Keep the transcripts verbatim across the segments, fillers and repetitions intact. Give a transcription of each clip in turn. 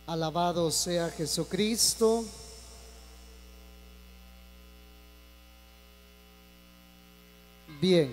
Alabado sea Jesucristo. Bien.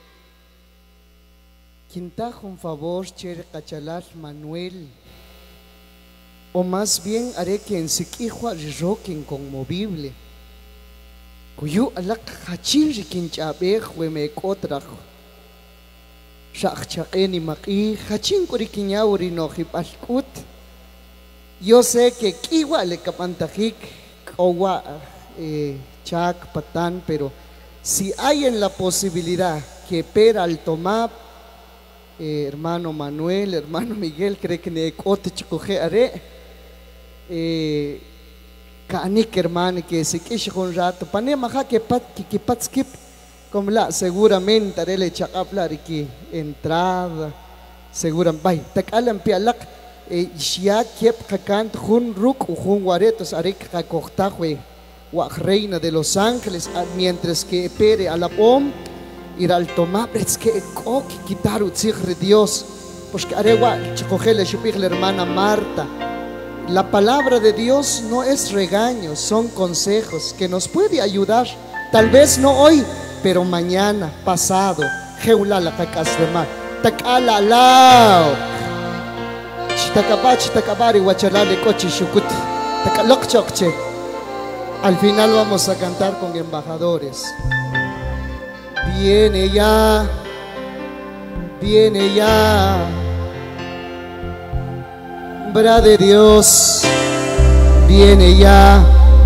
Quintajo un favor, cher cachalar Manuel. O más bien haré que en siquijua roque inconmovible. Cuyo alak hachir quinchabejo me cotrajo. Shachacheni maki, hachin curiquiñauri no hipalcut. Yo sé que igual le capantajik, owa, eh, chac, patán, pero si hay en la posibilidad que pera al tomar, eh, hermano Manuel, hermano Miguel, cree que ne cote chicoje are, eh, canik hermano que se queche un rato, pane maja que pat que que pat skip, como la seguramente haré le chacaplar que entrada, seguramente, bay, takalan pialak. Ya kiep kakant jun ruk u jun guaretos arik kakoktajwe wa reina de los ángeles mientras que pere a la pom ir al tomabres que kok quitar utzigre Dios porque arewa chokojele shupig la hermana Marta. La palabra de Dios no es regaño, son consejos que nos puede ayudar, tal vez no hoy pero mañana, pasado. Jeula la kakas de mar takala lao Chitacabach, Chitacabari, Huachalale, Cochi, Shukut, Tacaloc Chocche. Al final vamos a cantar con embajadores. Viene ya, viene ya, obra de Dios, viene ya,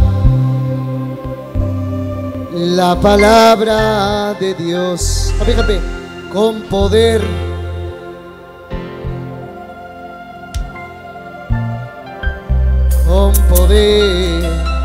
la palabra de Dios. Fíjate, con poder. Con poder.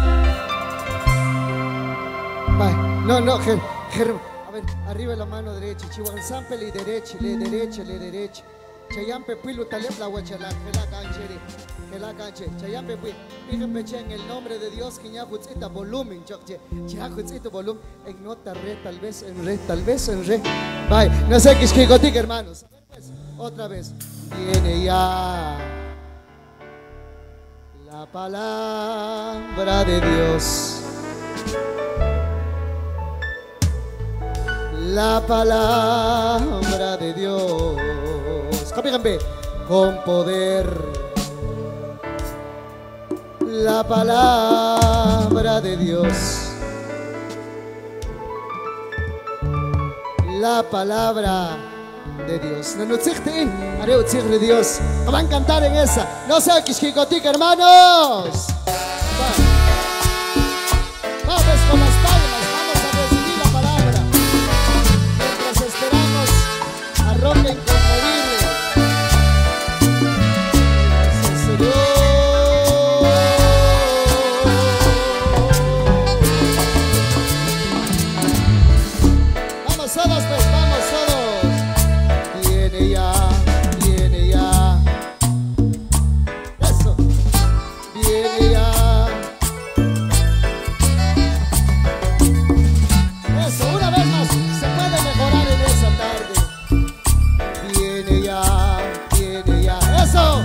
Bye. No, no, Ger, Ger, a ver, arriba la mano derecha, Chihuahua, y derecha, le derecha, le derecha. Chayampe pilu talep la huachala, gela cancheri, gela canche, chayampe pui, fíjense en el nombre de Dios, que ya jutzita volumen, chokche, ya jutzita volumen, en nota re, tal vez en re, tal vez en re. Bye, no sé qué es que gotique, hermanos. A ver, pues, otra vez, viene ya. La palabra de Dios, la palabra de Dios, capíjenme, con poder, la palabra de Dios, la palabra de Dios. No nos haré un de Dios. Van a cantar en esa. No sé qué es que gotica, hermanos. Vamos con las palmas. Vamos a recibir la palabra. Mientras esperamos a roca inconmovible. Gracias, Señor. Vamos todos, pues, vamos todos. Viene ya, viene ya. Eso. Viene ya. Eso, una vez más. Se puede mejorar en esa tarde. Viene ya, viene ya. Eso.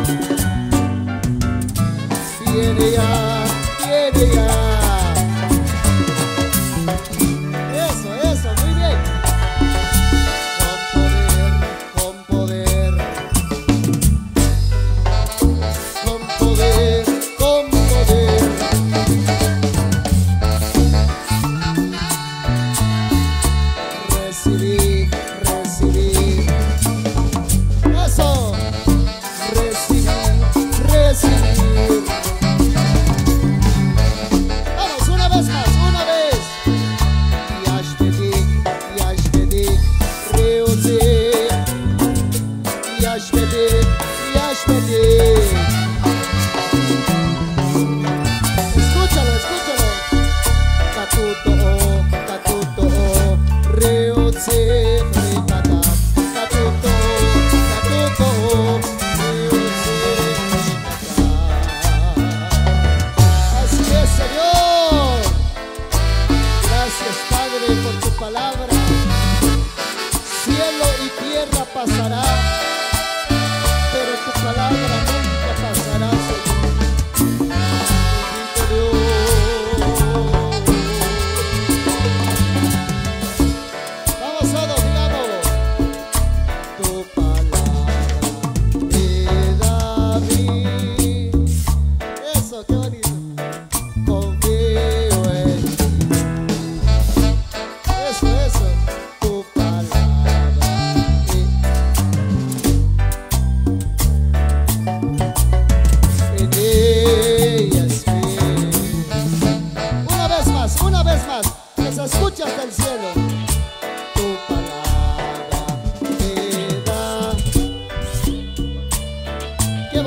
Viene ya, viene ya. Eso, eso, muy bien. Con poder, con poder, con poder. Recibir, recibir. Eso. Recibir, recibir. Vamos, una vez más, una vez. Yashbedik, Yashbedik, Reuzik. Yashbedik, Yashbedik. Escúchalo, escúchalo. Katuto, Katuto, Reuzik, Rikata. Katuto, Katuto, Reuzik, Rikata. Así es, Señor. Gracias, Padre, por tu palabra. Cielo y tierra pasará, pero tu palabra nunca pasará, Señor.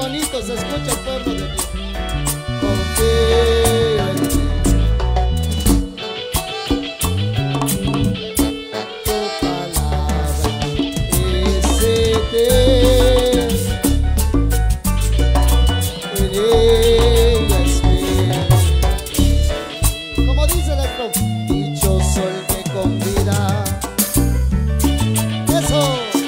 bonito se escucha el pueblo de Dios. Confío en ti. Tu palabra es eterna. En ella espero. Como dice la estrofa, dichoso el que con vida. Eso.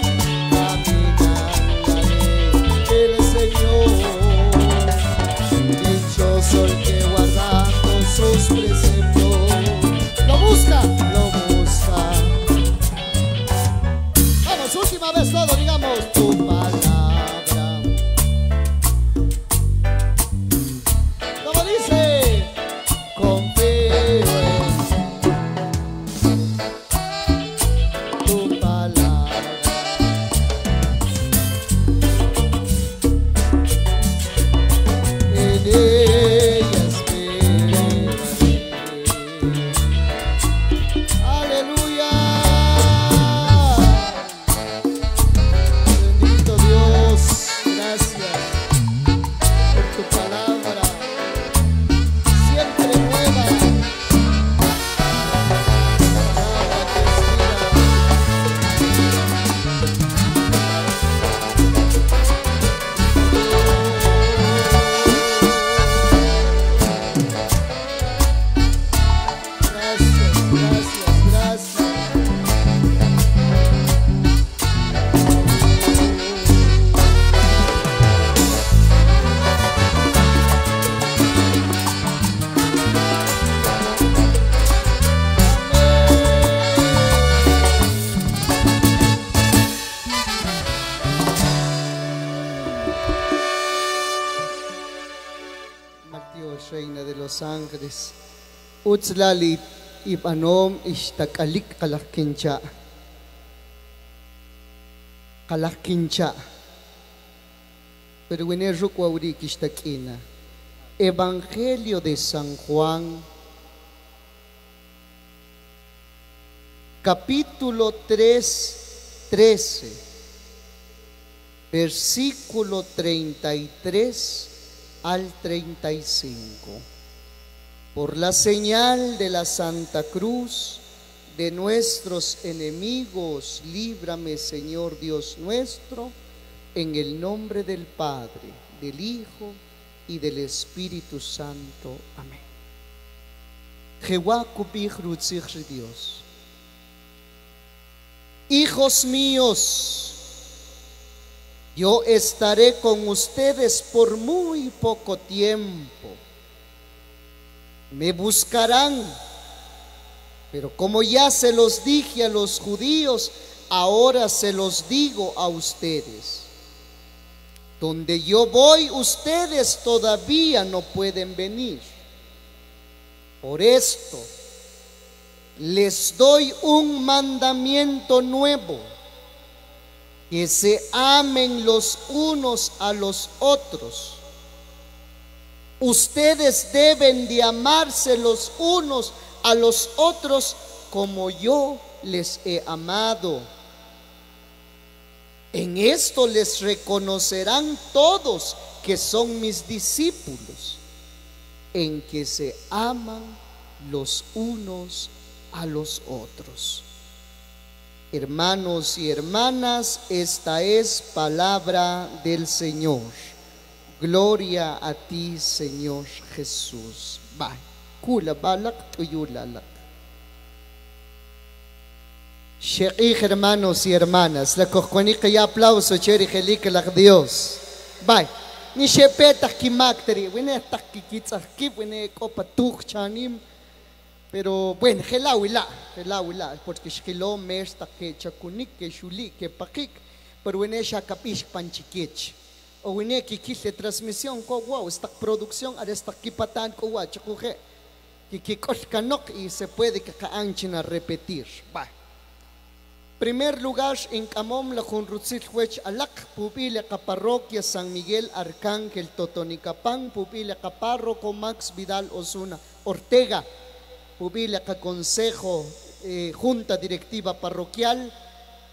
El que guardando sus preceptos lo busca, lo busca. Vamos, última vez todo, digamos tu palabra. Como dice, confío en tu palabra. En él Reina de los ángeles, Utzlalit ibanom ishtakalik kalakkincha, kalakkincha, pero en el rukwaurik ishtakina. Evangelio de San Juan, capítulo tres, trece, versículo treinta y tres al treinta y cinco. Por la señal de la Santa Cruz de nuestros enemigos, líbrame, Señor Dios nuestro, en el nombre del Padre, del Hijo y del Espíritu Santo. Amén. Jehová cupij rutzich Dios. Hijos míos, yo estaré con ustedes por muy poco tiempo. Me buscarán, pero como ya se los dije a los judíos, ahora se los digo a ustedes. Donde yo voy, ustedes todavía no pueden venir. Por esto, les doy un mandamiento nuevo: que se amen los unos a los otros. Ustedes deben de amarse los unos a los otros como yo les he amado. En esto les reconocerán todos que son mis discípulos, en que se aman los unos a los otros. Hermanos y hermanas, esta es palabra del Señor. Gloria a ti, Señor Jesús. Bye. Kula balak tuyulalak. Sheikh, hermanos y hermanas, la cojuanica y aplauso, cheri gelik Dios. Bye. Ni shepeta kimakteri, wene takikitsaki, wene copa tuch chanim. Pero bueno, gelawila, gelawila, porque shkilo mesta que chakunik, que shuli, que pakik, pero wene shakapish panchikich. O wene kikile transmisión ko wow, esta producción a esta kipatan ko wow, chakuje. Kikikosh kanok y se puede kakaanchina repetir. Va. Primer lugar en Camom la Junrutzit Huech Alak, pupile ka parroquia San Miguel Arcángel Totonicapán, pupile ka párroco Max Vidal Osuna Ortega, pupile ka consejo eh, junta directiva parroquial,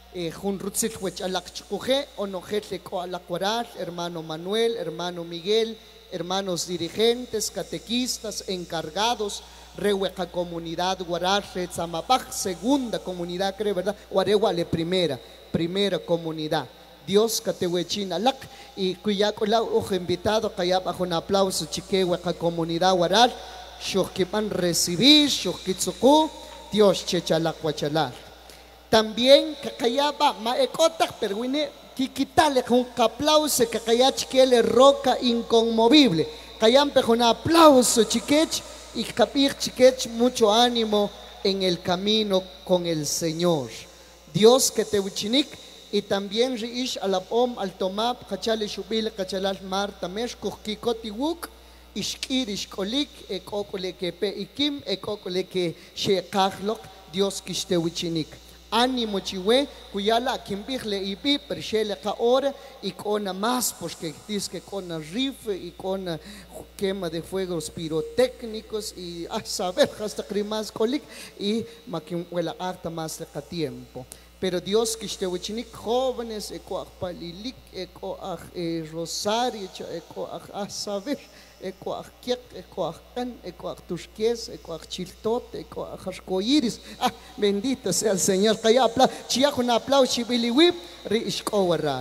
Junrutzil huech alakchukuje, onojetle ko alacuaral, hermano Manuel, hermano Miguel, hermanos dirigentes, catequistas, encargados, Rehueca comunidad, Guaraje, Tzamapaj, segunda comunidad, creo, ¿verdad? Guareguale, primera, primera comunidad. Dios Catehuechina Lac y Cuyacola, ojo invitado, calla bajo un aplauso, chiquehueca comunidad Guaral, Shokipan recibir, Shokitsuku, Dios Chechalak Huachalar. También callaba Maecotac, pero vine quitarle con un aplauso, que calla chiquele roca inconmovible. Callampe con un aplauso, chiquech, y capir chiquech, mucho ánimo en el camino con el Señor. Dios que te uchinik. Y también reish alapom al tomap kachale shubil kachalal mar tamesh kuhkikotiwuk ishkir ishkolik ekokole ke pe ikim ekokole ke shekachlok Dios kishtewichinik. Ánimo chiwe kuyala kimbirle ibi pershele ka ora y con más porque dice que con rifle y con quema de fuegos pirotécnicos y a saber hasta crimas kolik y makim huela harta más de tiempo. Pero Dios que esté uchinik jóvenes, eco palilik, eco rosario, eco a saber, eco a kiek, eco a can, eco a tusques, eco a chiltot, eco a jascoiris. Ah, bendito sea el Señor. Calla apla, chia con aplauso chibiliwip, riishkowarar.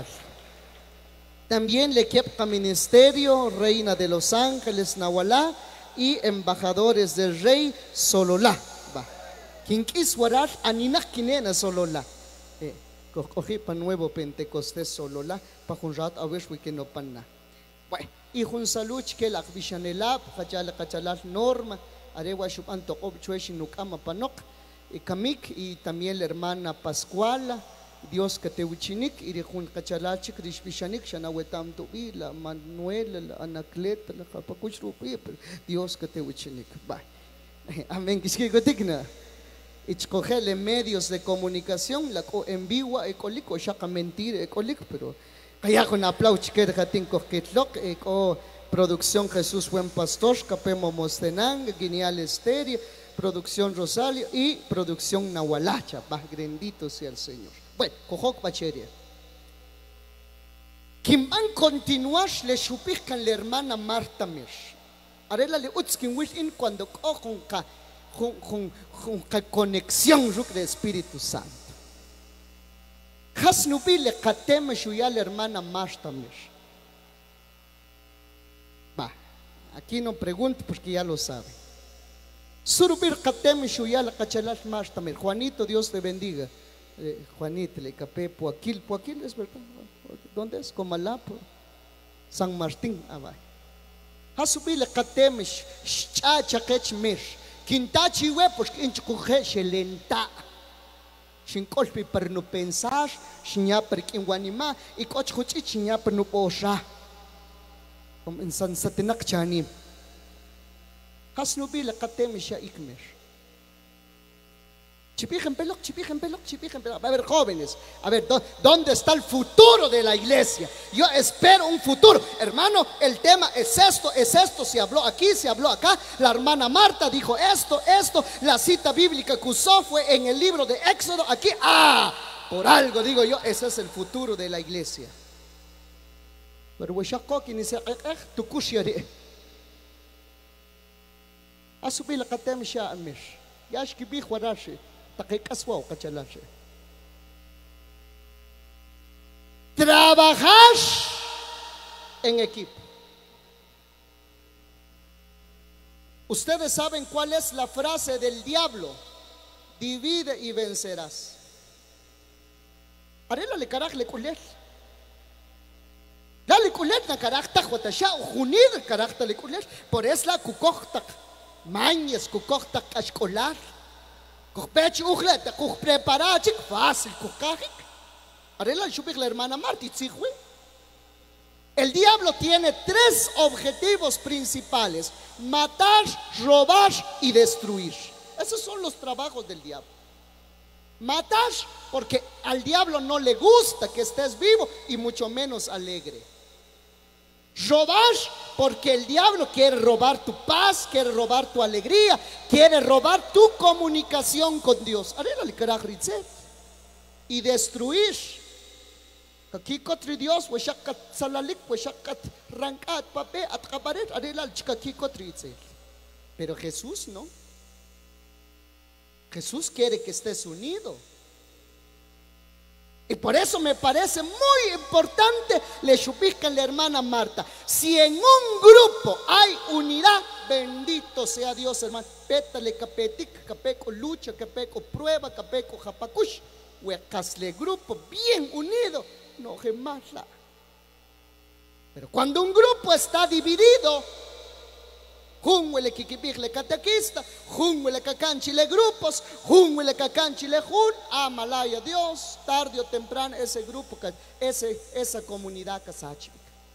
También le quepa ministerio, reina de los ángeles, Nahualá, y embajadores del rey, Sololá. Va. Quien quiso warar, aninak kinena Sololá. Cogí para nuevo Pentecostés Sololá, para un rato a ver que no pana. Bueno, y un saludo que la Vishanelab, Hachala Cachalar Norma, Arewa Shupanto Obchuesh Nukama Panok, y Kamik, y también la hermana Pascuala, Dios que te uchinik, y de un Cachalachik, Rishvishanik, Shanawetam Tubi, la Manuela, la Anacleta, la Japacuchrupi, Dios que te uchinik. Amén, que es que gotigna. Escogerle medios de comunicación, la en vivo, ecolico, ya que mentir, ecolico, pero allá con aplauso que dejatin coquetlok, eco producción Jesús Buen Pastor, Capemo Mostenang, Guineal Estéreo, producción Rosario y producción Nahualacha, más grandito sea el Señor. Bueno, cojok bacheria. Quien van a continuar le chupiscan la hermana Marta Mir. Arela le utskin wishin cuando cojon ka. Con, con, con conexión del Espíritu Santo. Hasnubile kateme shuya la hermana Martamir. Va, aquí no pregunto porque ya lo sabe. Surubir kateme shuya la kachalas Martamir. Juanito, Dios te bendiga. Eh, Juanito, le capé Poaquil. Poaquil es verdad. ¿Dónde es? Comalapo. San Martín. Ah, va. Hasubile kateme chacha kechmir. Quintachi we pues quinchuque lenta. Sin colpi per no pensar, sinya per quinguanima y coch huchi sinya per no posha. Como en San Satinak chani. Hasnubi la katemisha ikmer. Chipijen peloc, chipijen peloc, chipijen peloc. A ver, jóvenes, a ver, ¿dónde está el futuro de la iglesia? Yo espero un futuro. Hermano, el tema es esto, es esto. Se habló aquí, se habló acá. La hermana Marta dijo esto, esto. La cita bíblica que usó fue en el libro de Éxodo. Aquí, ah, por algo digo yo, ese es el futuro de la iglesia. Pero Weshakok ni se tu kushiare. Asubi la katem sha amir. Yash kibi khwarashi. Trabajar en equipo. Ustedes saben cuál es la frase del diablo: divide y vencerás. Arela le caraj le kulet. Dale kulet na caraj ta khotasha junid caraj ta le kulet. Por es la kukohtak mañes kukohtak ashkolar. Kuchpech uchlet, kuch preparachik, fácil, kuchkajik. Arela shubik la hermana Marti, tzihwe. El diablo tiene tres objetivos principales: matar, robar y destruir. Esos son los trabajos del diablo. Matar, porque al diablo no le gusta que estés vivo y mucho menos alegre. Robar, porque el diablo quiere robar tu paz, quiere robar tu alegría, quiere robar tu comunicación con Dios. y destruir. Aquí contra Dios, pues shakat salalik, pues shakat rankat pape, atkabaret, arelal chikaki cotrizel. Pero Jesús no. Jesús quiere que estés unido. Y por eso me parece muy importante, le chupica la hermana Marta, si en un grupo hay unidad, bendito sea Dios, hermano. Pétale capetic, capeco lucha, capeco prueba, capeco japacush, huecasle grupo bien unido, no jamás la. Pero cuando un grupo está dividido, junhuele kikipijle catequista, junhuele cacanchile grupos, junhuele cacanchile jun, amalaya Dios, tarde o temprano ese grupo, ese, esa comunidad casachica.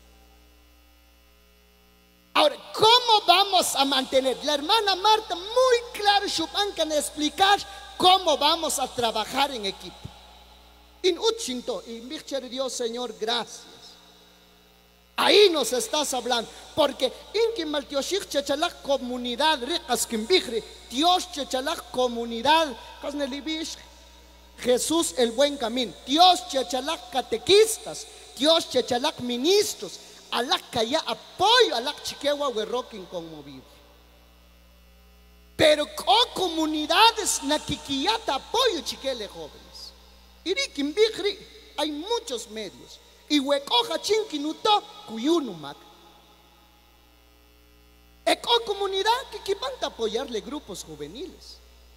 Ahora, ¿cómo vamos a mantener? La hermana Marta muy claro chupancan explicar cómo vamos a trabajar en equipo. In uchinto, y Dios, Señor, gracias. Ahí nos estás hablando, porque inki maltioshik chechalak comunidad ricas kimbigri, Dios chechalak comunidad, kasnelibish, Jesús el buen camino, Dios chechalak catequistas, Dios chechalak ministros, alak kaya apoyo, alak chiquewa werrokin conmovido. Pero con comunidades nakikiyata apoyo chiquele jóvenes. Iri kimbigri, hay muchos medios. Y huecoja chinquinuto cuyunumac. Eco comunidad que quipan apoyarle grupos juveniles.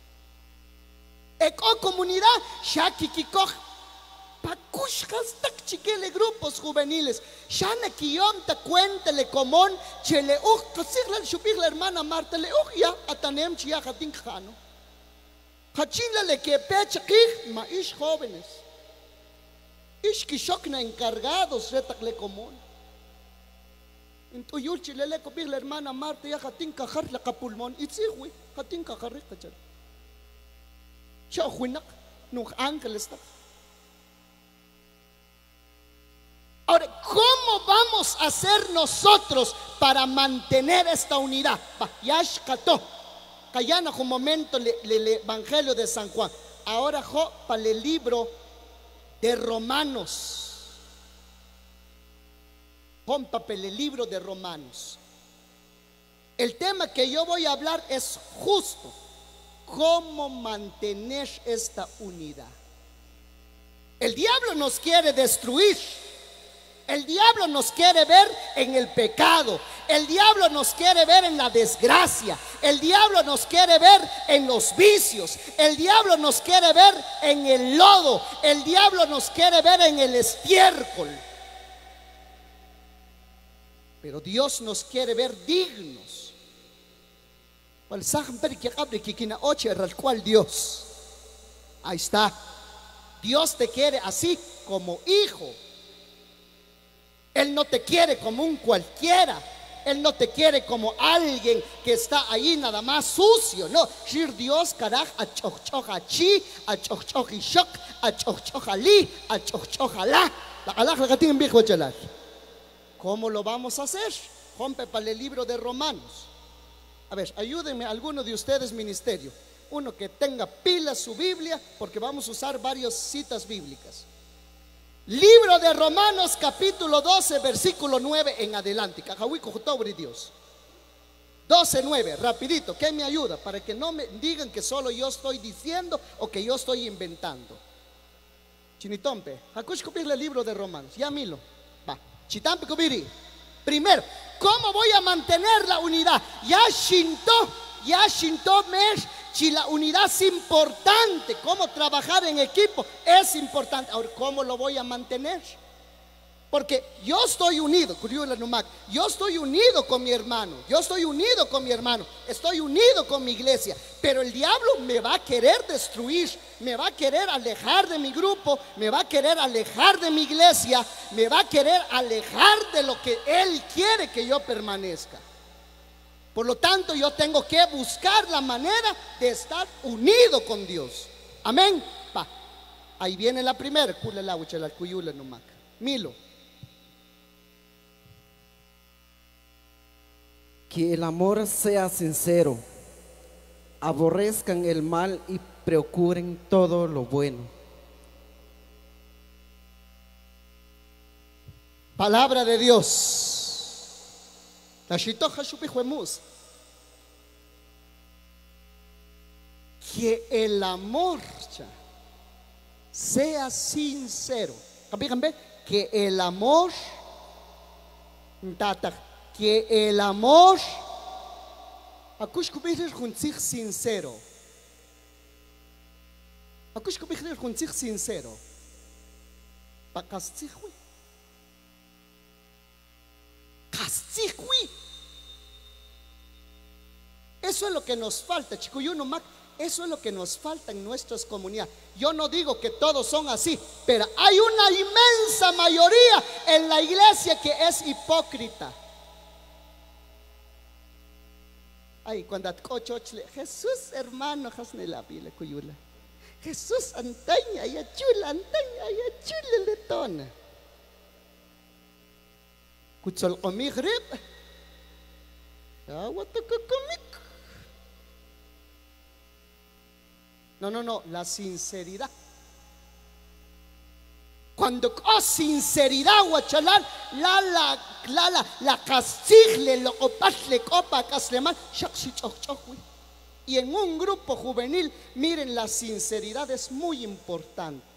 Eco comunidad shaki kikoj pakushkas tak chiquele grupos juveniles. Shana kiyonta cuéntele común chele uj kasirla shupir la hermana Marta le uj ya atanem chia jatin jano. Hachinla le que pechakij maish jóvenes. Ishkishokna encargados retakle común. En tu yulchi le le copir la hermana Marta ya jatin cajar la capulmón y tzigui jatin cajar cachal. Chahuinak nuj ángel está. Ahora, ¿cómo vamos a hacer nosotros para mantener esta unidad? Yash kato. Cayana un momento le, le, le Evangelio de San Juan. Ahora jo para el libro de Romanos. Pon papel el libro de Romanos. El tema que yo voy a hablar es justo cómo mantener esta unidad. El diablo nos quiere destruir. El diablo nos quiere ver en el pecado. El diablo nos quiere ver en la desgracia. El diablo nos quiere ver en los vicios. El diablo nos quiere ver en el lodo. El diablo nos quiere ver en el estiércol. Pero Dios nos quiere ver dignos. Al cual Dios, ahí está. Dios te quiere así como hijo. Él no te quiere como un cualquiera. Él no te quiere como alguien que está ahí nada más sucio. No, Shir Dios caraj a chochohachi, a chochohishok, a chochohali, a chochohala. La alaj la gatín viejo chalaj. ¿Cómo lo vamos a hacer? Rompe para el libro de Romanos. A ver, ayúdenme alguno de ustedes ministerio. Uno que tenga pila su Biblia, porque vamos a usar varias citas bíblicas. Libro de Romanos capítulo doce versículo nueve en adelante. Dios doce nueve, rapidito, ¿quién me ayuda? Para que no me digan que solo yo estoy diciendo o que yo estoy inventando. Chinitompe, Hakush copir el libro de Romanos. Ya milo, va, Chitampe copiri. Primero, ¿cómo voy a mantener la unidad? Ya shinto, ya shinto mesh. Si la unidad es importante, cómo trabajar en equipo es importante. Ahora, ¿cómo lo voy a mantener? Porque yo estoy unido, yo estoy unido con mi hermano, yo estoy unido con mi hermano, estoy unido con mi iglesia. Pero el diablo me va a querer destruir, me va a querer alejar de mi grupo, me va a querer alejar de mi iglesia, me va a querer alejar de lo que él quiere que yo permanezca. Por lo tanto, yo tengo que buscar la manera de estar unido con Dios. Amén. Pa. Ahí viene la primera. Milo. Que el amor sea sincero, aborrezcan el mal y procuren todo lo bueno. Palabra de Dios. La shitoja shupijuemus. Que el amor cha, sea sincero. Que el amor, que el amor, akush kubihir junzich sincero. Akush kubihir junzich sincero. Pakastihui. Kastihui. Eso es lo que nos falta, chico. Yo no, eso es lo que nos falta en nuestras comunidades. Yo no digo que todos son así, pero hay una inmensa mayoría en la iglesia que es hipócrita. Ay, cuando atcochochle, Jesús hermano, hasnela pile cuyula. Jesús antaña ya chula, antaña ya chula letona. Kutsol omigrib. Ya watakokomik. No, no, no, la sinceridad. Cuando oh, sinceridad, guachalal, la la la la la castigle, lo opasle copa casleman, y en un grupo juvenil, miren, la sinceridad es muy importante.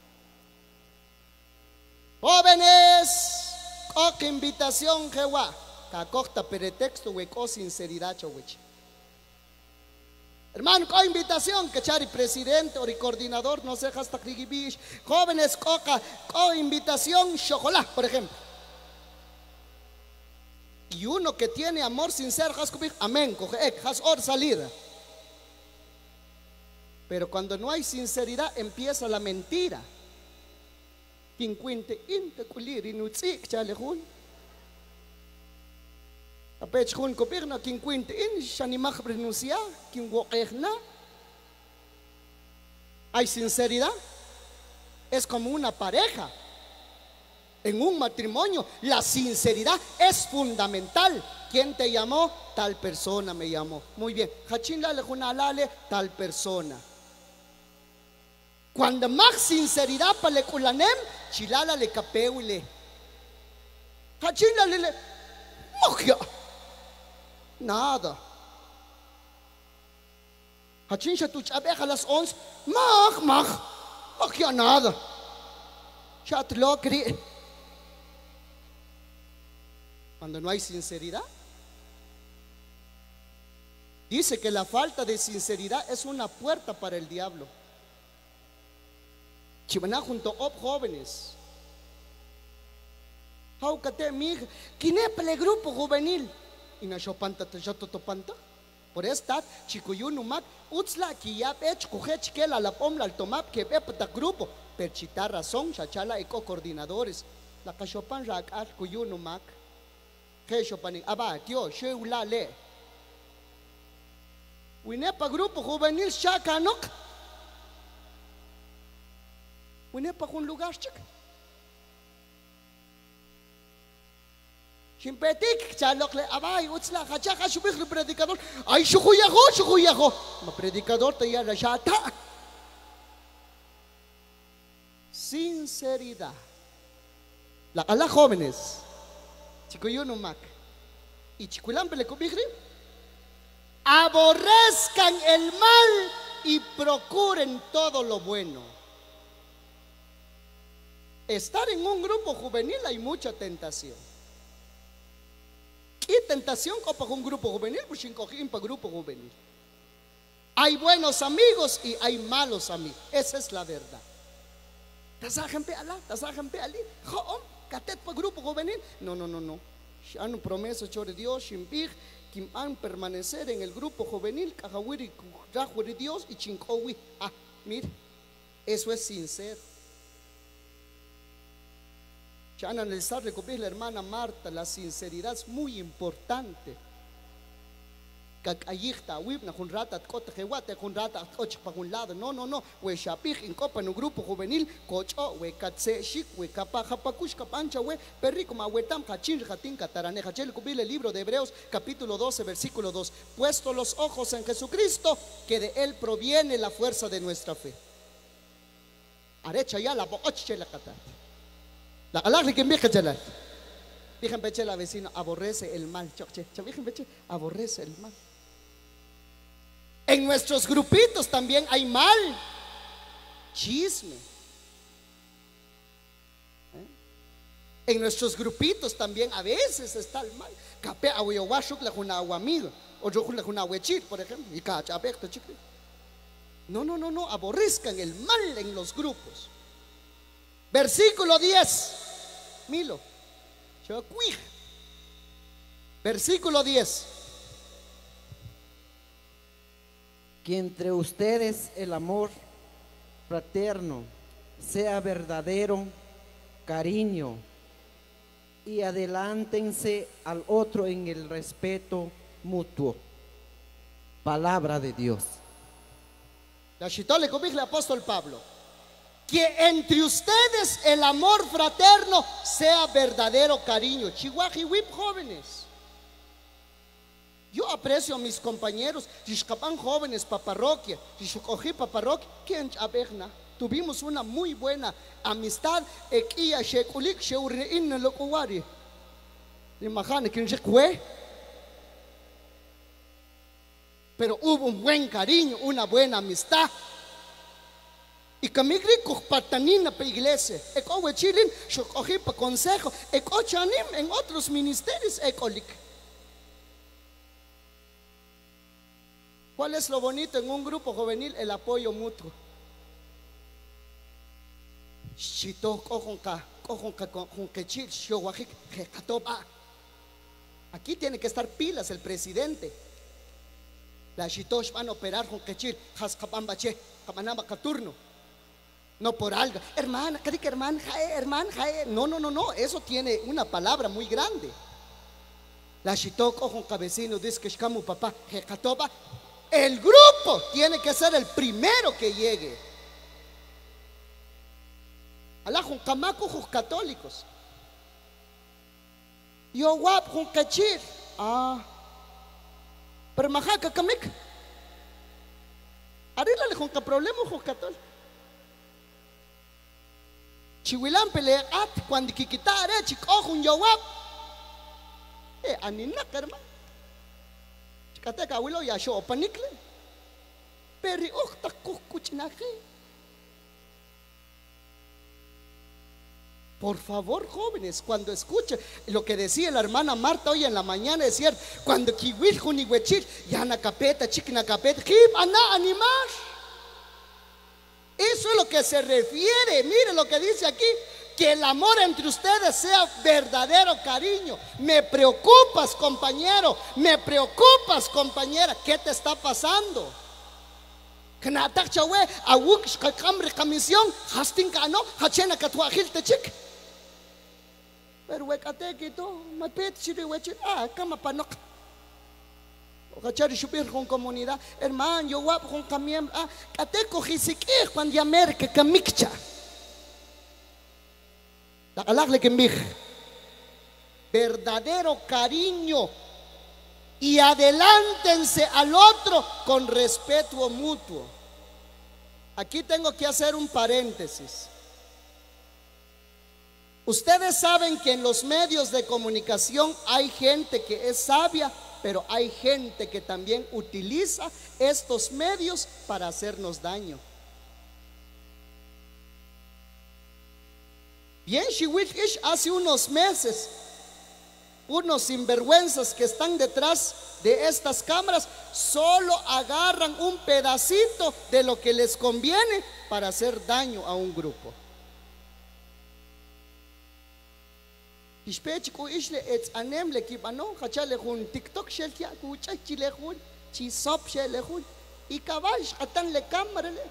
Jóvenes, coca invitación, jewa, cacocta pretexto, hueco sinceridad, chowich. Hermano, con invitación, que chari presidente o coordinador, no sé, hasta Krigibish. Jóvenes, coca, con invitación, chocolate, por ejemplo. Y uno que tiene amor sincero, amén, coge, has or salida. Pero cuando no hay sinceridad, empieza la mentira. Quincuinte, inte, culir, inutzik, chalejun. Apech hun kopirna kin quinte in shanimach renuncia kin woqehna. Hay sinceridad. Es como una pareja. En un matrimonio la sinceridad es fundamental. ¿Quién te llamó? Tal persona me llamó. Muy bien. Hachinla le junalale tal persona. Cuando más sinceridad para le kulanem, chilala le capeule. Hachinla le moja. Nada. Hachinsha tu chabeja a las once. Mach, mach. Mach ya nada. Chat locri. Cuando no hay sinceridad, dice que la falta de sinceridad es una puerta para el diablo. Chimaná junto a jóvenes. Jaucate mi quinepele grupo juvenil. Y na shopanta te topanta. Por esta chicuyun umak utzla ki ya pech kujech que la pomla al tomap que pepata grupo per chitar razón chachala eco coordinadores la cachopan rak al cuyun umak que shopani aba tío sheula le winepa grupo juvenil shakanok winepa un lugar chic. Simpetik, chalok le abay, utsla, hacha, subir el predicador. Ay, shukuyaho, shukuyaho. Ma predicador te ya la chata. Sinceridad. La a las jóvenes. Chicoyuno mac. Y chiculampe le cubigri. Aborrezcan el mal y procuren todo lo bueno. Estar en un grupo juvenil hay mucha tentación. Y tentación para un grupo juvenil, pues sin cojín para grupo juvenil. Hay buenos amigos y hay malos amigos. Esa es la verdad. Tasajan pe ala, tasajan pe ali. Joom, catet para grupo juvenil. No, no, no, no. Ya no promesa chore Dios, shimpig, kim han permanecer en el grupo juvenil, cajawiri, rajuri Dios y chinkowi. Ah, mire, eso es sincero. Ya han analizado, recopilé la hermana Marta, la sinceridad es muy importante. Kakayikta, wibna, un rata, cote, jewate, un rata, coche para un lado. No, no, no. We shapig en copa en un grupo juvenil, cocho, we katse, shik, we capa, japakush, capancha, we perrico, mahuetam, hachin, jatin, cataraneja. Chel, cubile el libro de Hebreos, capítulo doce, versículo dos. Puesto los ojos en Jesucristo, que de él proviene la fuerza de nuestra fe. Arecha ya la boche la catat. La alagri que me cachalar. Dijen peche la vecina, aborrece el mal. Choche, chavijen peche, aborrece el mal. En nuestros grupitos también hay mal, chisme. En nuestros grupitos también a veces está el mal. Capé ahuayowashuk la juna aguamigo, o yo la juna ahuechit, por ejemplo, y cachapecto chicle. No, no, no, no, aborrezcan el mal en los grupos. Versículo diez, Milo. Versículo diez. Que entre ustedes el amor fraterno sea verdadero, cariño, y adelántense al otro en el respeto mutuo. Palabra de Dios. La chitó le comije el apóstol Pablo. Que entre ustedes el amor fraterno sea verdadero cariño. Chihuahiwip, jóvenes. Yo aprecio a mis compañeros, Rishkapan jóvenes para parroquia, Rishkoji para parroquia, ¿quién abegna? Tuvimos una muy buena amistad. Ekia shekulik sheurein lokuwari. Imagínate que un pero hubo un buen cariño, una buena amistad. Y camigri patanina para iglesia, eco wechilin, shokoji para consejo, eco chanim en otros ministerios, ecolik. ¿Cuál es lo bonito en un grupo juvenil? El apoyo mutuo. Aquí tiene que estar pilas el presidente. La Shitosh van a operar con Kechil, Haskapambache, Kamanamba Caturno. No por algo, hermana, ¿qué dice hermana? Hermana, no, no, no, no, eso tiene una palabra muy grande. La Shitok con cabecino dice que Shkamu papá, Hekatoba. El grupo tiene que ser el primero que llegue. Alá con Kamaku, con católicos. Yo guap con Kechil. Ah. Pero majaca kamik. Arréglale con qué problema con católico. Chihuilán pelea at cuando kikitare chico con yowap. Eh, anina hermano. Chicate abuelo ya show panikle. Peri ukta kukuchinaki. Por favor, jóvenes, cuando escuchen lo que decía la hermana Marta hoy en la mañana, decía, cuando kiwil juniwechir, ya na capeta, chiquina capeta, kip ana animar. Eso es lo que se refiere. Mire lo que dice aquí, que el amor entre ustedes sea verdadero cariño. Me preocupas, compañero, me preocupas, compañera. ¿Qué te está pasando? Knatak chawe, awuk kamri comisión, hastin kano, hachena katuajil te chic. Pero wekate kito, mapet chiri wechir, ah, kama panok. Okachari shupir con comunidad, hermano, yo guapo con camiem, ah, kate cojisikir cuando yamer que kamikcha. La calakle que mig. Verdadero cariño. Y adelántense al otro con respeto mutuo. Aquí tengo que hacer un paréntesis. Ustedes saben que en los medios de comunicación hay gente que es sabia, pero hay gente que también utiliza estos medios para hacernos daño. Bien, Shiwikish hace unos meses, unos sinvergüenzas que están detrás de estas cámaras solo agarran un pedacito de lo que les conviene para hacer daño a un grupo. Ishpechku ishle ets anemle kibano hachale hun TikTok shelkia kuchachile hun chisop shele hun y caballo atan le cámara le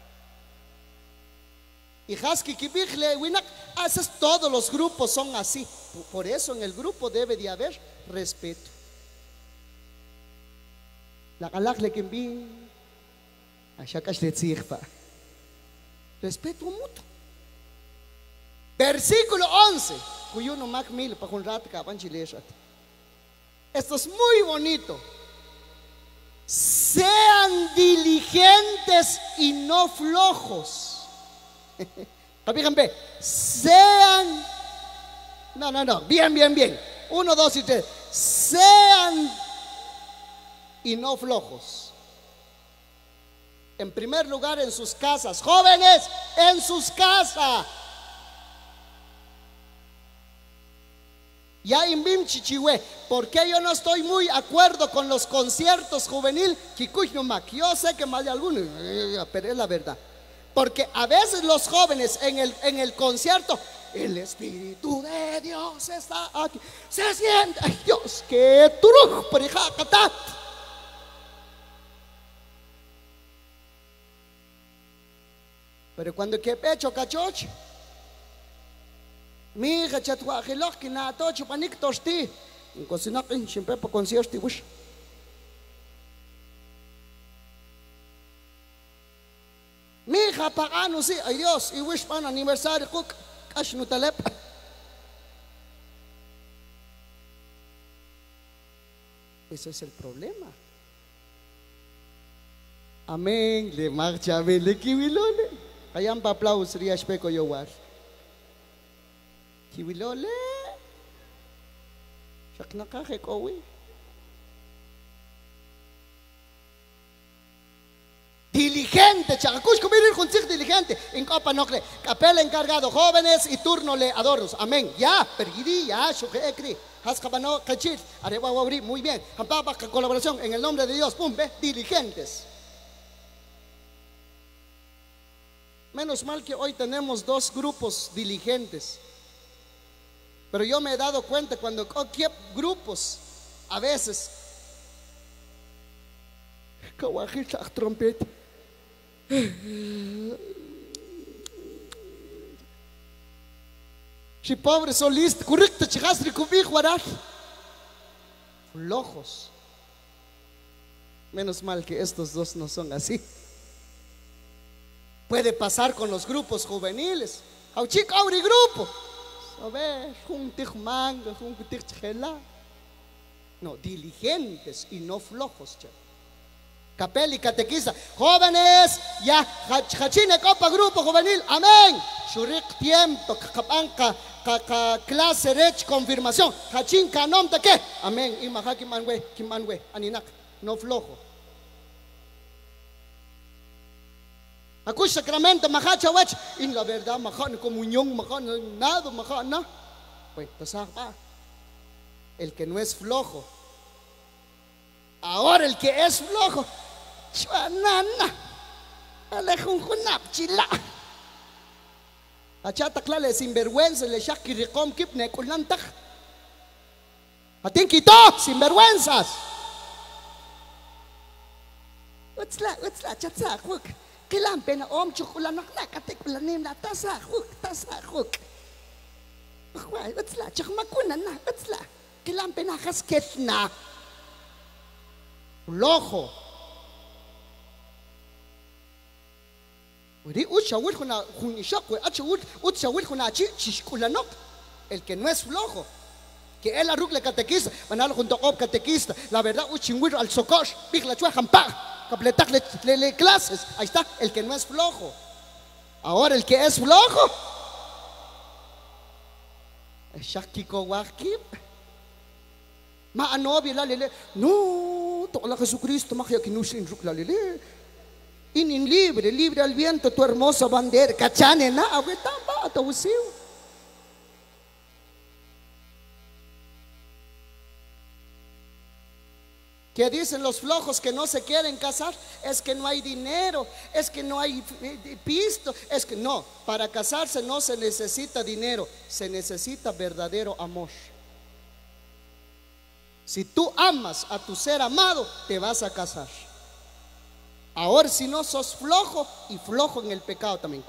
y haski kibichle winak haces todos los grupos son así. Por eso en el grupo debe de haber respeto. La galakle kimbi ashakash le tzirpa. Respeto mutuo. Versículo once. Cuyuno mac mil para un rato caban chileshat. Esto es muy bonito. Sean diligentes y no flojos. Fíjense, sean No, no, no. Bien, bien, bien. Uno, dos y tres. Sean y no flojos. En primer lugar, en sus casas. Jóvenes, en sus casas. Ya imbim chichiwe, porque yo no estoy muy de acuerdo con los conciertos juvenil, yo sé que más de algunos, pero es la verdad. Porque a veces los jóvenes en el, en el concierto, el Espíritu de Dios está aquí, se siente, ay Dios, que truj, perijacatat. Pero cuando que pecho cachoch, mi hija chathuajiloch que na tocho panik tosti, en cocina que siempre para concierto wish. Mi hija pagano sí, ay Dios, y wish para aniversario cook, cash no talep. Ese es el problema. Amén, le marcha le kiwilole. Kayang pa aplausos ria especo yo war. Kiwilole. Shak nakakikowi. Diligente, chacacush, comer el diligente. En copa no cree. Capela encargado, jóvenes y turno le adornos. Amén. Ya, pergiri, ya, shujeekri. Hascabano, cachir, areba wabri, muy bien. Hampapa, colaboración en el nombre de Dios. Pum, ve, diligentes. Menos mal que hoy tenemos dos grupos diligentes. Pero yo me he dado cuenta cuando ¿qué grupos a veces trompeta si pobre solista correcto chigastri cubi juarar flojos. Menos mal que estos dos no son así. Puede pasar con los grupos juveniles. Au chico auri grupo. A ver, juntig manga, juntig chela. No, diligentes y no flojos. Capel y catequista. Jóvenes, ya, hachine copa grupo juvenil. Amén. Shurik tiempo, kapanka, clase rech confirmación. Hachin canom de qué. Amén. Imaja kimanwe, kimanwe, aninak. No flojo. Acush sacramento, majacha wach, en la verdad, majan comunión, majan nada, majan no. Pues, el que no es flojo. Ahora el que es flojo, chuanana, alejunjunap chila. Achata clale sinvergüenza, le shaki rikom kip ne kulantak. Atin quito, sinvergüenzas. Utsla, utsla, chatsa, hook. Kilang pena om chukulanak na katikulanim na tasa hook tasa hook. Why what's la chak makuna na what's la kilang pena kasket na lojo. Uri uchawil kuna kunishak we achawil uchawil kuna chi chishkulanok. El que no es flojo, que él arrugle catequista, manalo junto a catequista, la verdad uchingwil al sokosh, big la chua jampa. Le, le, le clases, ahí está, el que no es flojo. Ahora el que es flojo, Shakiko Wakip, Ma Anobi la lele, no, toda Jesucristo, magia que no se la lele. In libre, libre al viento tu hermosa bandera, cachane na, aguetan va, te usiu. Que dicen los flojos que no se quieren casar, es que no hay dinero, es que no hay pisto, es que no, para casarse no se necesita dinero, se necesita verdadero amor. Si tú amas a tu ser amado, te vas a casar. Ahora si no sos flojo y flojo en el pecado también.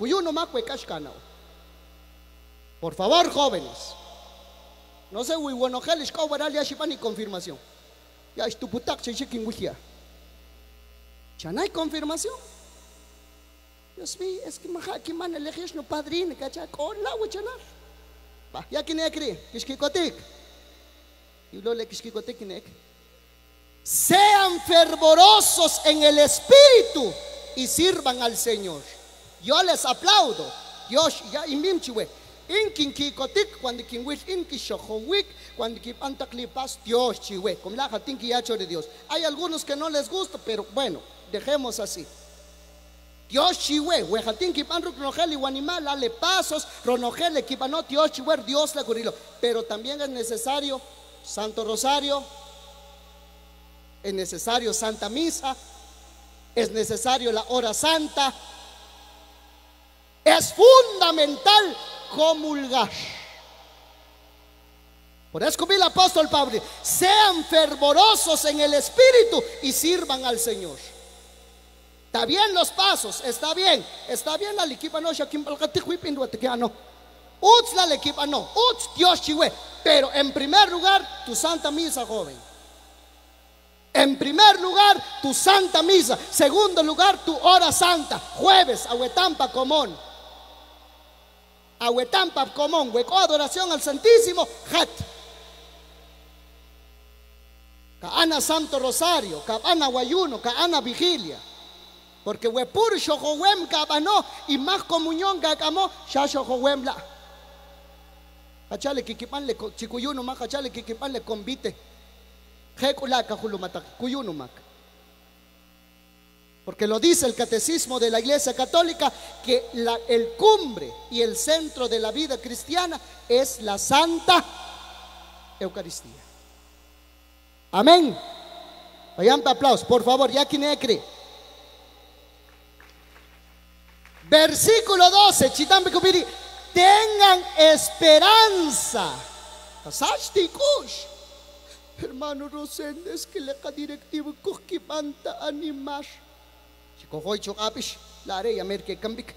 Por favor, jóvenes, no sé, muy bueno, ni confirmación. Ya es tu putak se chequen wujia. Ya no hay confirmación. Dios mío, es que maja que man elegies no padrino, cacha, con la huchanar. Va, ya que ne cree, que es que cotic. Y lo le que es que cotic ne. Sean fervorosos en el espíritu y sirvan al Señor. Yo les aplaudo. Dios ya imimchiwe. Inkin kikotik cuando quien wish inki shohowik cuando quien antaklipas Dios chiwe como la jatinki yacho de Dios. Hay algunos que no les gusta, pero bueno, dejemos así. Dios chiwe, huejatinki pan ronogel y animal, dale pasos, ronogel equipano Dios chiwe, Dios la curilo. Pero también es necesario Santo Rosario, es necesario Santa Misa, es necesario la hora santa. Es fundamental comulgar. Por eso como el apóstol Pablo, sean fervorosos en el espíritu y sirvan al Señor. Está bien los pasos, está bien, está bien la equipa no, uts la equipa no, uts Dios chiwe, pero en primer lugar tu santa misa, joven. En primer lugar tu santa misa, segundo lugar tu hora santa, jueves, ahuetampa común. Ahuetampa común, hueco adoración al Santísimo, hat. Caana Santo Rosario, caana guayuno, caana vigilia. Porque huepur shohowem cabano y más comunión gagamo, ya shohowem la. Cachale kikipan le chicuyuno más, cachale kikipan le convite. Jekulaka hulumatak, cuyuno mak. Porque lo dice el catecismo de la Iglesia Católica que la, el cumbre y el centro de la vida cristiana es la Santa Eucaristía. Amén. Vayan para aplausos, por favor, ya quien cree. Versículo doce, chitambe kupiri, tengan esperanza. Hermano Rosendo, que le ca directivo coquimanta animar. Chico hoy chocapish, la haré a mer que cambik.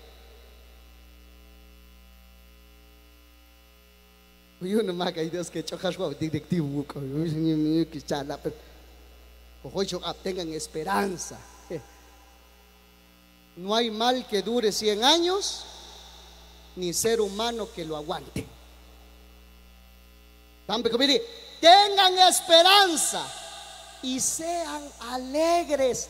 Yo no me haga ideas que chocas con directivo, que chala, pero hoy chocap, tengan esperanza. No hay mal que dure cien años, ni ser humano que lo aguante. Tengan esperanza y sean alegres.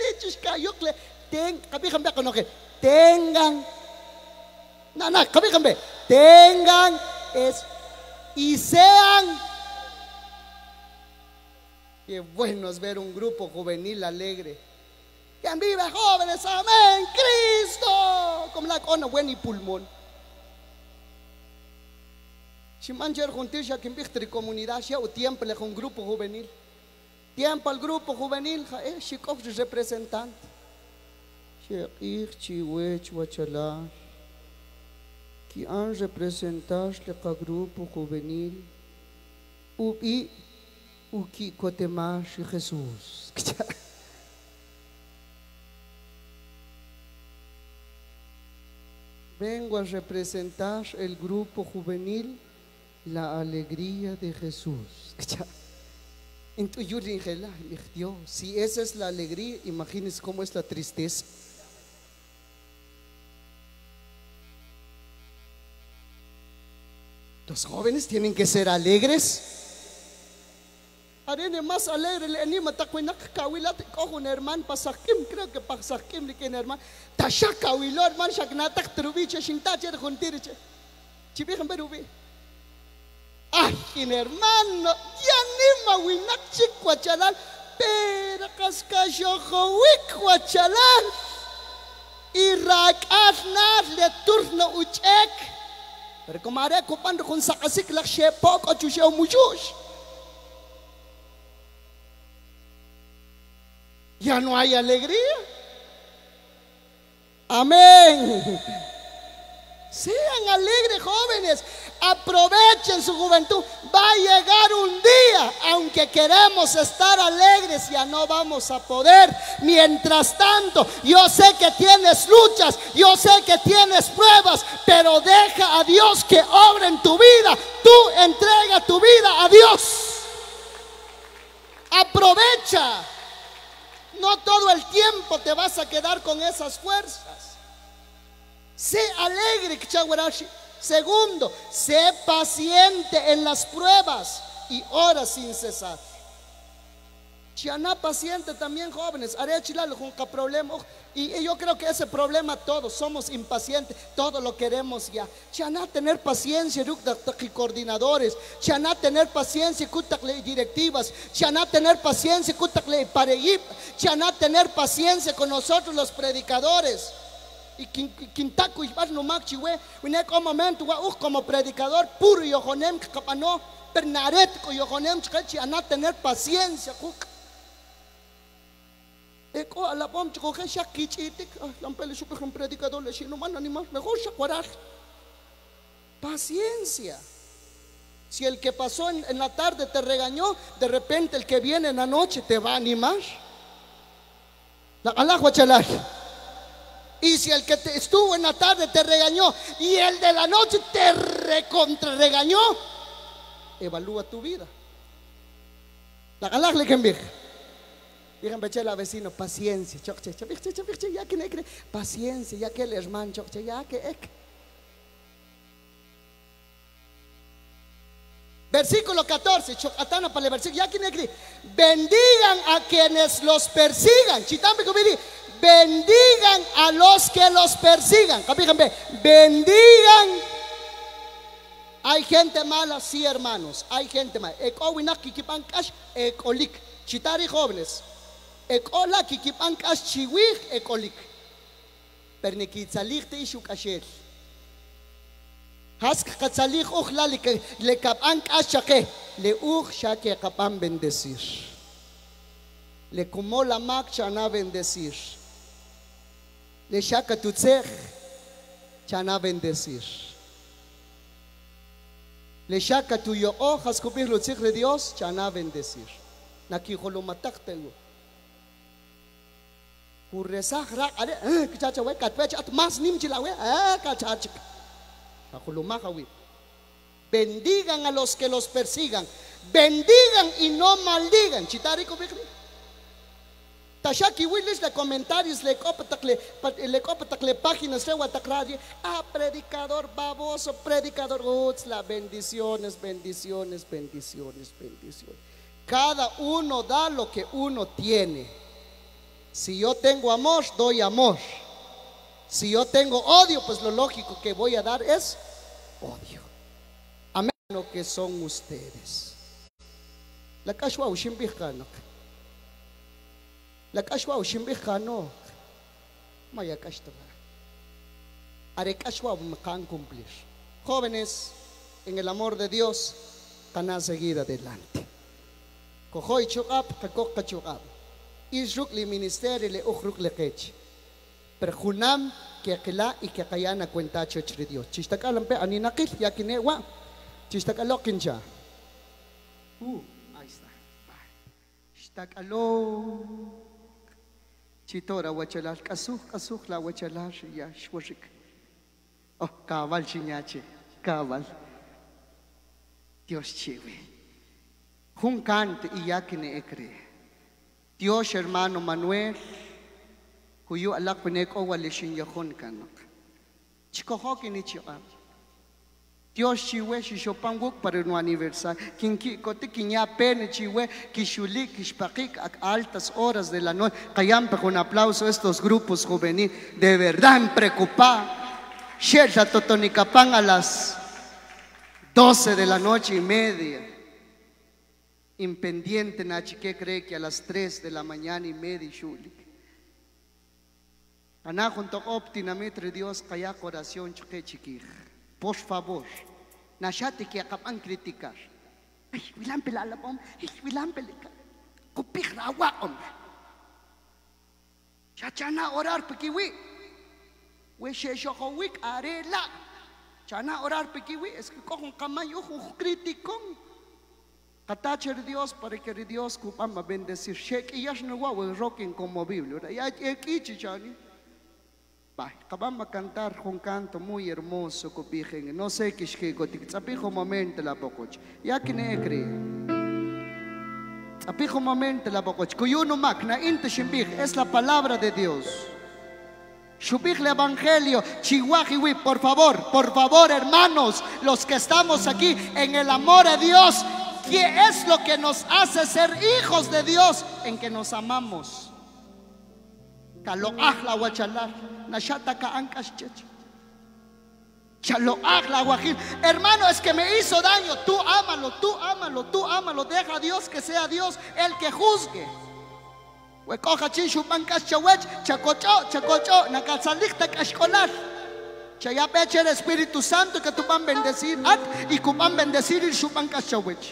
Tengan, no, no, tengan es, y sean. Qué bueno es ver un grupo juvenil alegre. Quien vive jóvenes, amén, Cristo, como la cona buena y pulmón. Si mancher juntisha quien vive comunidad, ya o tiempo le con grupo juvenil. Tiempo al grupo juvenil, eh, Shikov representante. Sheikh Chiwech Wachala, que han representado el grupo juvenil. Ubi, uki Kotemash Jesús. Vengo a representar el grupo juvenil, la alegría de Jesús. Entonces yo dije, Dios, si esa es la alegría, imagínense cómo es la tristeza. Los jóvenes tienen que ser alegres. Arene más alegre, le anima tacuenac cahuilate cojo un hermano pasakim, creo que pasakim le quiere hermano. Tashaka huilo hermano shaknatak trubiche shintache de juntirche. Chibijan berubi. Ay, quien hermano, ya anima winak chikwachalan, pero cascayo jowick wachalan. Y rakatnas le turno uchek. Pero como haré copando con sakasik la shepok o chusheo muchush. Ya no hay alegría. Amén. Sean alegres, jóvenes. Aprovechen su juventud. Va a llegar un día, aunque queremos estar alegres, ya no vamos a poder. Mientras tanto, yo sé que tienes luchas, yo sé que tienes pruebas, pero deja a Dios que obre en tu vida. Tú entrega tu vida a Dios. Aprovecha. No todo el tiempo te vas a quedar con esas fuerzas. Sé alegre, Kchawarashi. Segundo, sé paciente en las pruebas y ora sin cesar. Chianá paciente también, jóvenes. Haré chilalo con un problema. Y, y yo creo que ese problema todos somos impacientes, todo lo queremos ya. Chianá tener paciencia, y coordinadores. Chianá tener paciencia, y directivas. Chianá tener paciencia, y pareib. Chianá tener paciencia con nosotros los predicadores. Y quintaco y vas no machiwe. Vine como momento, como predicador puro y ojonem que capano. Pernaret y ojonem chianá tener paciencia. Eko a la pom chico que ya kichitik, la pele super un predicador le chino man animal, mejor chacuarar. Paciencia. Si el que pasó en, en la tarde te regañó, de repente el que viene en la noche te va a animar. La alajo chalar. Y si el que te estuvo en la tarde te regañó y el de la noche te recontra regañó, evalúa tu vida. La alajo le cambia. Digan bechela vecino, paciencia, ya que ne paciencia, ya que el hermano, ya que ek. Versículo catorce, chocatana para el versículo, ya que ne bendigan a quienes los persigan. Chitambe comidi, bendigan a los que los persigan. Capíjenme, bendigan. Hay gente mala, sí, hermanos, hay gente mala. Ekowinak kikipankash, ekolik. Chitari jóvenes. Ekola kikipankas chiwig ekolik. Pernikitzalig te ishu kashel. Hask katzalig uchla le kapankas chake. Le uch shake kapan bendecir. Le kumo la mak chana bendecir. Le shaka tutzech chana bendecir. Le shaka tu yo ojas cubrir lo de Dios chana bendecir. Nakiholo mataktelgo. Kuresah rak ada eh kacaca we katwe at mas nim chilawe eh kacaca. Akulumakawi. Bendigan a los que los persigan. Bendigan y no maldigan. Chitari kubikri. Tashaki willis de comentarios le copatakle le copatakle páginas de Watakradi. Ah, predicador baboso, predicador uts la bendiciones, bendiciones, bendiciones, bendiciones. Cada uno da lo que uno tiene. Si yo tengo amor, doy amor. Si yo tengo odio, pues lo lógico que voy a dar es odio. Amén. Lo que son ustedes. La kashwa ushimbijano. La kashwa ushimbijano. Maya kashtaba. Are kashwa makan cumplir. Jóvenes, en el amor de Dios, van a seguir adelante. Cojoy chukap, kakok kachukap. Isruk li ministerio le ukruk le kech. Perjunam que aquela y que kayana cuenta chochri Dios. Chistakalam pe aninakil ya kinewa. Chistakalokin ya. Uh, ahí está. Chistakalo. Chitora wachalar kasuk kasuk la wachalar ya shwashik. Oh, cabal chinyache, cabal. Dios chive. Jun cante y ya que ne ekre. Dios hermano Manuel, cuyo alak pineko walishin yahon kanak. Chico hoki ni chiam. Dios chiwe shishopanguk para un aniversario. Kinki kote kinya pene chiwe kishulik kishpakik a altas horas de la noche. Kayampe con aplauso a estos grupos juveniles. De verdad preocupados. Sherta totonicapán a las doce de la noche y media. Impendiente nachi que cree que a las tres de la mañana y media shulik. Ana junto optinamente Dios kaya oración chique chiquij. Por favor, nashati que acaban criticar. Ay, wilan pelala pom, ay, wilan pelika. Kupik rawa om. Chachana orar pekiwi. We sheshokowik arela. Chana orar pekiwi es que cojon camayo criticón. Katacher Dios para que Dios kupama bendecir. Shek y yash no guau rock inconmovible. Ya ekichi chani. Bye. Acabamos de cantar un canto muy hermoso copijen. No sé qué es que gotik. Zapijo momento la bococh. Ya que ne cree. Zapijo momento la bococh. Kuyuno makna inte shimbij es la palabra de Dios. Shubij el evangelio. Chihuahiwi, por favor, por favor, hermanos, los que estamos aquí en el amor de Dios. ¿Qué es lo que nos hace ser hijos de Dios? En que nos amamos. Hermano, es que me hizo daño. Tú ámalo, tú ámalo, tú ámalo. Deja a Dios que sea Dios el que juzgue. Chaya peche el Espíritu Santo que tú van a bendecir y que van a bendecir el Shuban Kashawech.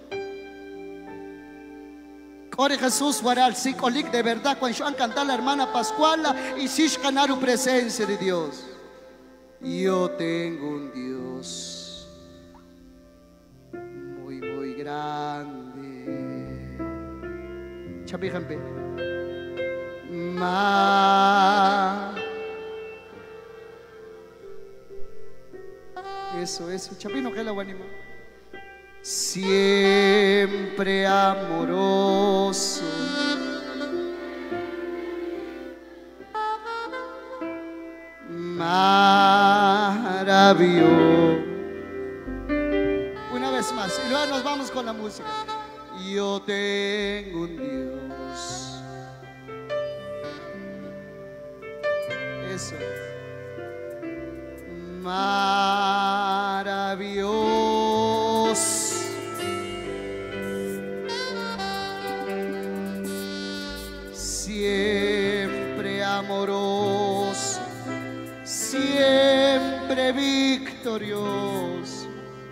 Ore Jesús, waral psicolic de verdad cuando yo han cantado la hermana Pascuala y si ganar presencia de Dios. Yo tengo un Dios muy muy grande. Chapíjampe. Ma. Eso, eso. Chapino que la guanima. Siempre amoroso, maravilloso. Una vez más y luego nos vamos con la música. Yo tengo un Dios. Eso. Maravilloso. Siempre amoroso, siempre victorioso.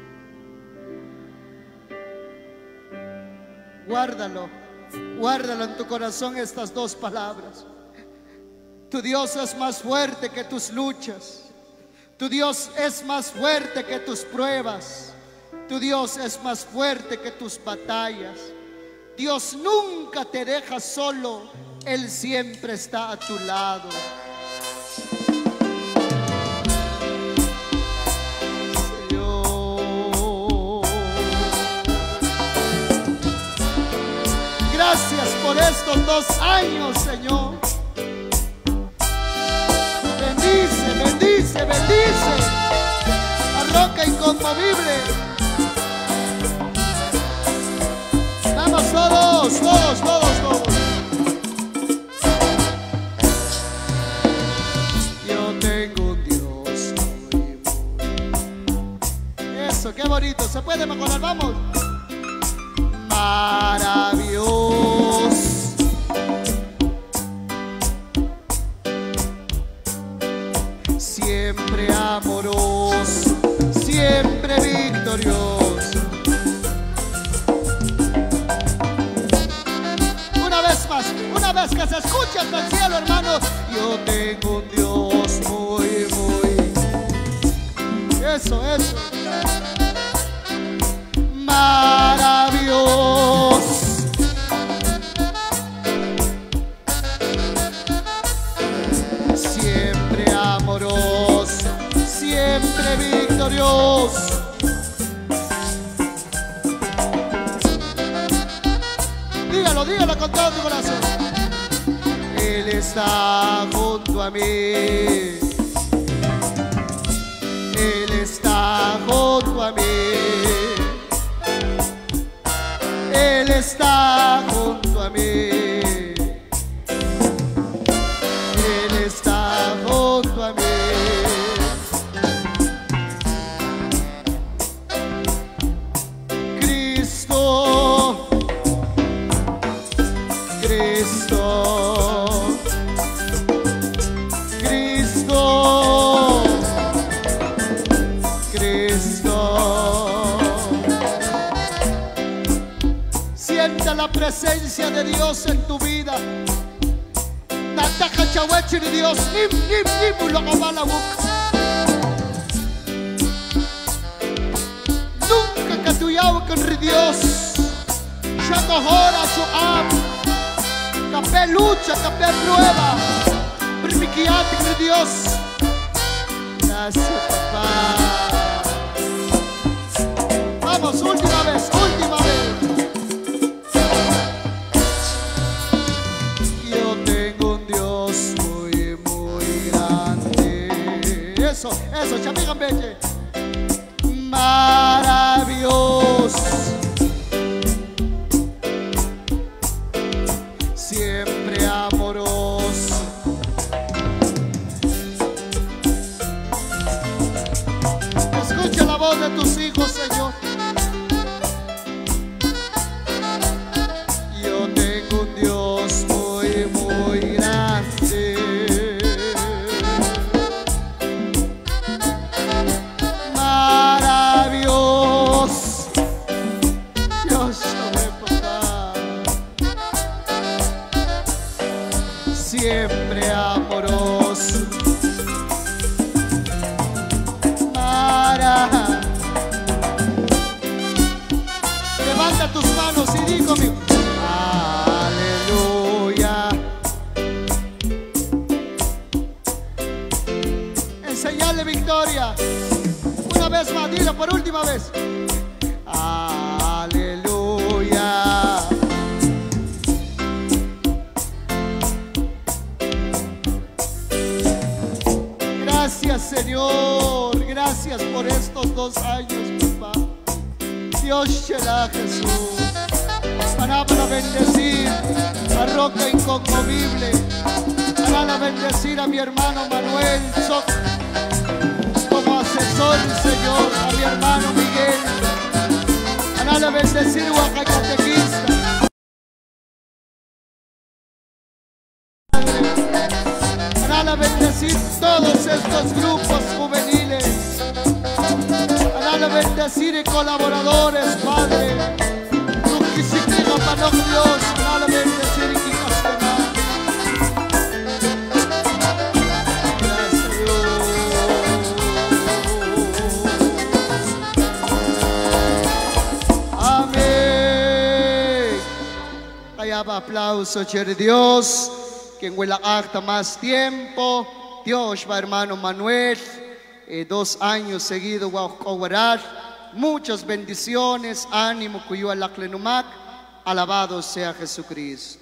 Guárdalo, guárdalo en tu corazón estas dos palabras. Tu Dios es más fuerte que tus luchas. Tu Dios es más fuerte que tus pruebas. Tu Dios es más fuerte que tus batallas. Dios nunca te deja solo. Él siempre está a tu lado. Señor, gracias por estos dos años, Señor. Bendice, bendice, bendice a roca inconmovible. Vamos todos, todos, todos, todos. Yo tengo un Dios muy, muy. Eso, qué bonito. ¿Se puede mejorar? Vamos. Maravilloso. Siempre amoroso, siempre victorioso. Una vez más, una vez que se escuche hasta el cielo, hermano. Yo tengo un Dios muy, muy. Eso, eso. Maravilloso. Siempre amoroso, siempre victorioso. Dígalo, dígalo con todo tu corazón. Él está junto a mí. Él está junto a mí. Él está junto a mí. Él está junto a mí. Cristo, Cristo, Cristo, Cristo. Sienta la presencia de Dios en tu vida. Nataja chawachi de Dios, nim, nim, nim, lo va la boca. Nunca que tu yao con Dios. Shakahora su am. Capé lucha, capé prueba. Primiquiate con Dios. Gracias, papá. Vamos, última vez, última vez. Eso, eso, chamigan beche. Maravilloso. Dios, papá. Siempre amoroso. Mara. Levanta tus manos y di conmigo. Aleluya. Enseñale victoria. Una vez más, dilo por última vez. Aleluya. Gracias, Señor. Gracias por estos dos años, papá. Dios te da, Jesús. Para bendecir a Roca Inconmovible. Para bendecir a mi hermano Manuel Soc como asesor, Señor, a mi hermano Miguel. Para bendecir a Oaxacatequista. Para bendecir todos estos grupos juveniles. Para bendecir y colaboradores, Padre. Tuquisiquiga, Panoj Dios, para bendecir y Quicascona. Gracias, Dios. Amén. Kaya pa aplauso, chévere Dios. Quien huela acta más tiempo. Dios va, hermano Manuel. Eh, dos años seguidos, muchas bendiciones, ánimo, cuyo alaclenumac, alabado sea Jesucristo.